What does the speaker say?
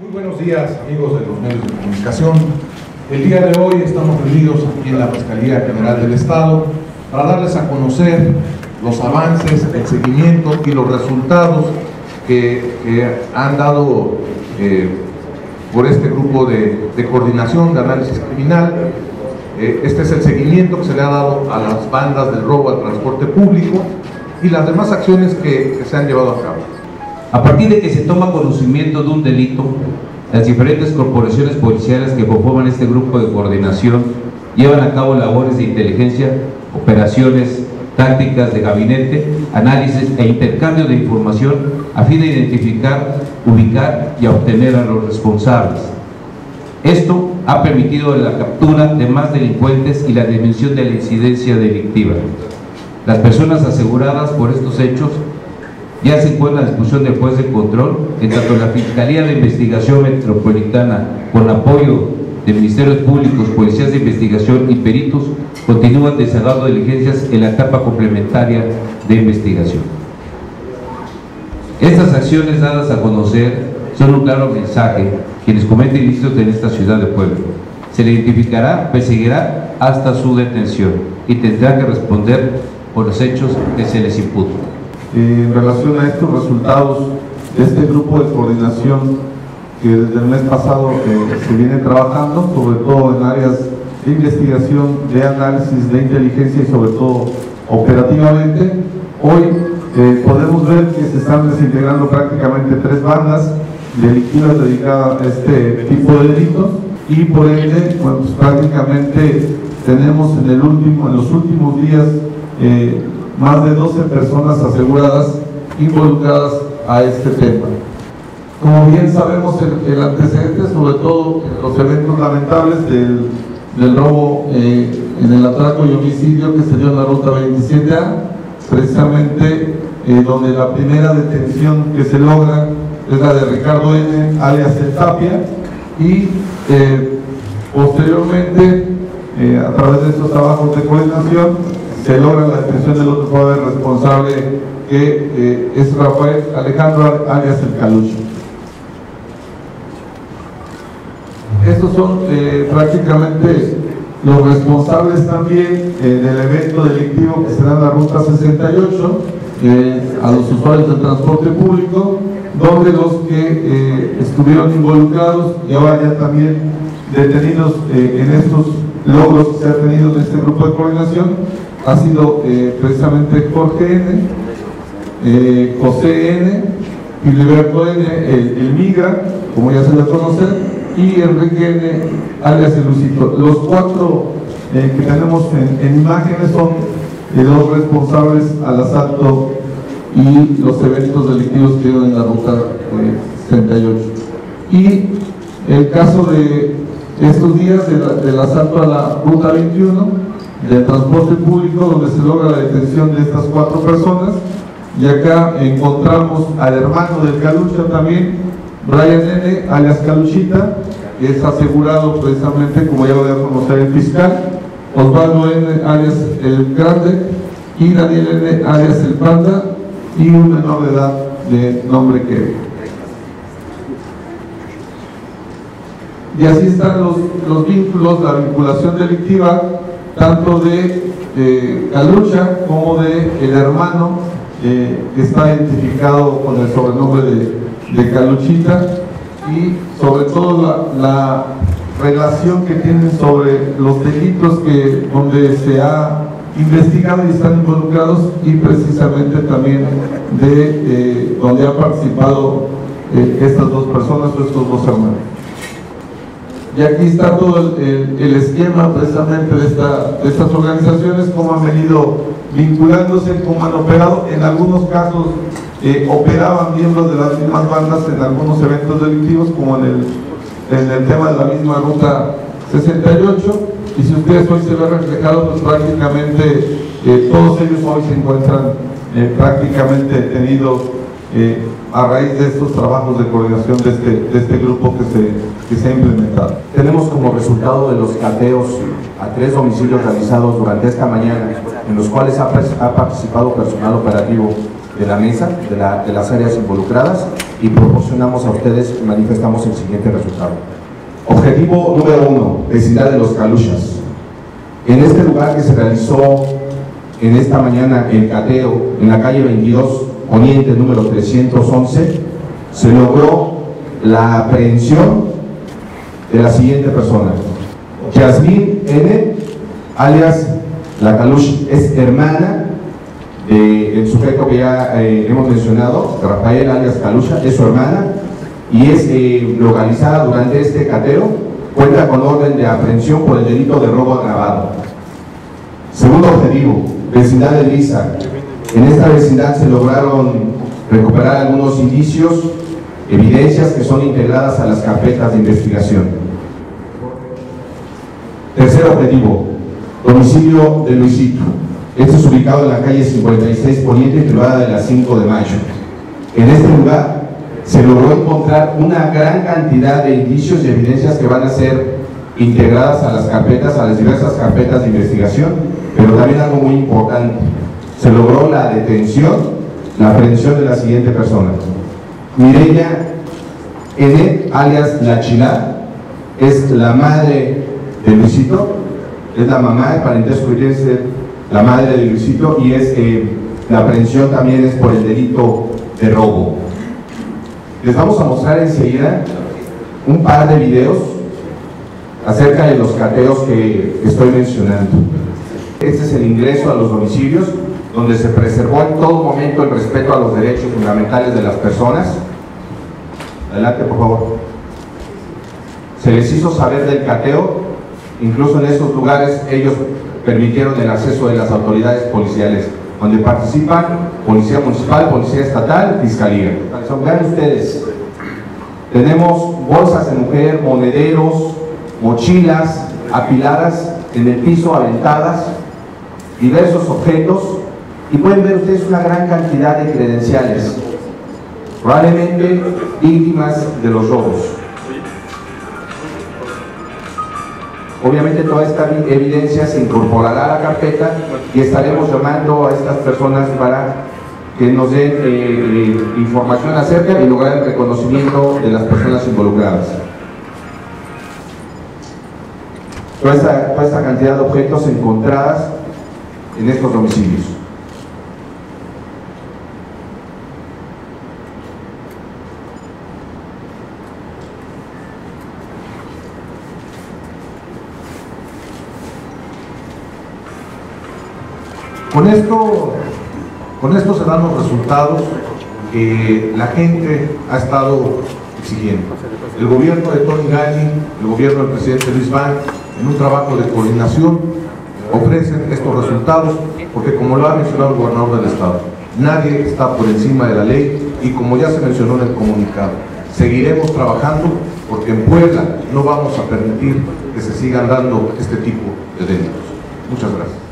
Muy buenos días, amigos de los medios de comunicación. El día de hoy estamos reunidos aquí en la Fiscalía General del Estado para darles a conocer los avances, el seguimiento y los resultados que han dado por este grupo de coordinación de análisis criminal. Este es el seguimiento que se le ha dado a las bandas del robo al transporte público y las demás acciones que se han llevado a cabo. A partir de que se toma conocimiento de un delito, las diferentes corporaciones policiales que conforman este grupo de coordinación llevan a cabo labores de inteligencia, operaciones, tácticas de gabinete, análisis e intercambio de información a fin de identificar, ubicar y obtener a los responsables. Esto ha permitido la captura de más delincuentes y la disminución de la incidencia delictiva. Las personas aseguradas por estos hechos ya se encuentran a disposición del juez de control, en tanto la Fiscalía de Investigación Metropolitana, con apoyo de Ministerios Públicos, Policías de Investigación y peritos, continúan desarrollando diligencias en la etapa complementaria de investigación. Estas acciones dadas a conocer son un claro mensaje quienes cometen ilícitos en esta ciudad de Puebla. Se le identificará, perseguirá hasta su detención y tendrá que responder por los hechos que se les imputan. En relación a estos resultados de este grupo de coordinación que desde el mes pasado se viene trabajando, sobre todo en áreas de investigación, de análisis, de inteligencia y sobre todo operativamente, hoy podemos ver que se están desintegrando prácticamente 3 bandas delictivas dedicadas a este tipo de delitos y por ende pues prácticamente tenemos en los últimos días más de 12 personas aseguradas involucradas a este tema. Como bien sabemos, el antecedente, sobre todo los eventos lamentables del robo en el atraco y homicidio que se dio en la ruta 27A, precisamente donde la primera detención que se logra es la de Ricardo N., alias El Tapia, y posteriormente, a través de estos trabajos de coordinación, se logra la detención del otro joven responsable que es Rafael Alejandro alias El Calucho. Estos son prácticamente los responsables también del evento delictivo que se da en la ruta 68 a los usuarios del transporte público, donde los que estuvieron involucrados y ahora ya también detenidos en estos logros que se han tenido en este grupo de coordinación ha sido precisamente Jorge N., José N., Filiberto N., el Migra, como ya se le conoce, y Enrique N., alias El Lucito. Los 4 que tenemos en imágenes son los responsables al asalto y los eventos delictivos que dieron en la ruta 68. Y el caso de estos días del asalto a la ruta 21 del transporte público, donde se logra la detención de estas 4 personas, y acá encontramos al hermano del Calucha también, Brian N., alias Caluchita, que es asegurado precisamente, como ya lo debe conocer el fiscal, Osvaldo N., alias El Grande, y Daniel N., alias El Panda, y un menor de edad de nombre Kevin. Y así están los vínculos, la vinculación delictiva, tanto de Calucha como de el hermano que está identificado con el sobrenombre de Caluchita, y sobre todo la relación que tienen sobre los delitos donde se ha investigado y están involucrados, y precisamente también de donde han participado estas 2 personas o estos 2 hermanos. Y aquí está todo el esquema precisamente de estas organizaciones, cómo han venido vinculándose, cómo han operado. En algunos casos operaban miembros de las mismas bandas en algunos eventos delictivos, como en el tema de la misma ruta 68. Y si ustedes hoy se ve reflejado, pues prácticamente todos ellos hoy se encuentran prácticamente detenidos a raíz de estos trabajos de coordinación de este grupo que se ha implementado. Tenemos como resultado de los cateos a 3 domicilios realizados durante esta mañana, en los cuales ha participado personal operativo de la mesa, de las áreas involucradas, y proporcionamos a ustedes, manifestamos el siguiente resultado. Objetivo número 1, vecindad de los Caluchas. En este lugar que se realizó en esta mañana el cateo, en la calle 22, Oriente número 311, se logró la aprehensión de la siguiente persona: Yasmín N., alias La Calucha, es hermana del sujeto que ya hemos mencionado, Rafael alias Calucha, es su hermana, y es localizada durante este cateo. Cuenta con orden de aprehensión por el delito de robo agravado. Segundo objetivo, vecindad de Lisa. En esta vecindad se lograron recuperar algunos indicios, evidencias que son integradas a las carpetas de investigación. Tercer objetivo, domicilio de Luisito. Este es ubicado en la calle 56 Poniente, privada de la 5 de mayo. En este lugar se logró encontrar una gran cantidad de indicios y evidencias que van a ser integradas a las carpetas, a las diversas carpetas de investigación, pero también algo muy importante: se logró la detención, la aprehensión de la siguiente persona: Mireya N., alias La Chilá, es la madre de Luisito, es la mamá, el parentesco es la madre de Luisito, y es la aprehensión también es por el delito de robo. Les vamos a mostrar enseguida un par de videos acerca de los cateos que estoy mencionando. Este es el ingreso a los domicilios, donde se preservó en todo momento el respeto a los derechos fundamentales de las personas. Adelante, por favor. Se les hizo saber del cateo, incluso en esos lugares ellos permitieron el acceso de las autoridades policiales, donde participan Policía Municipal, Policía Estatal, Fiscalía. Vean ustedes, tenemos bolsas de mujer, monederos, mochilas apiladas en el piso, aventadas, diversos objetos, y pueden ver ustedes una gran cantidad de credenciales, probablemente víctimas de los robos. Obviamente toda esta evidencia se incorporará a la carpeta y estaremos llamando a estas personas para que nos den información acerca y lograr el reconocimiento de las personas involucradas. Toda esta cantidad de objetos encontradas en estos domicilios. Con esto se dan los resultados que la gente ha estado exigiendo. El gobierno de Tony Gali, el gobierno del presidente Luis Van, en un trabajo de coordinación, ofrecen estos resultados, porque como lo ha mencionado el gobernador del estado, nadie está por encima de la ley, y como ya se mencionó en el comunicado, seguiremos trabajando porque en Puebla no vamos a permitir que se sigan dando este tipo de delitos. Muchas gracias.